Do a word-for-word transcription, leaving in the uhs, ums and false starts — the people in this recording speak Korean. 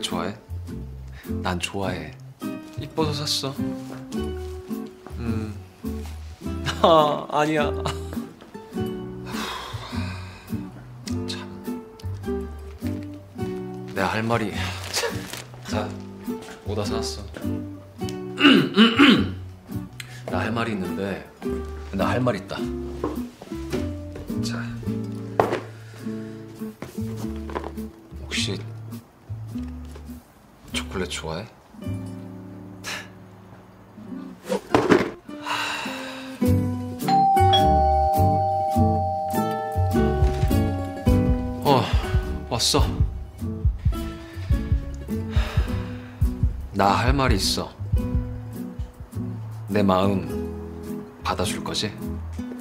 좋아해? 난 좋아해. 이뻐서 샀어. 음. 아, 아니야. 참. 내가 할 말이. 자, 오다 사왔어. 나 할 말이 있는데, 나 할 말 있다. 자, 혹시 초콜릿 좋아해? 어, 왔어. 나 할 말이 있어. 내 마음 받아줄 거지?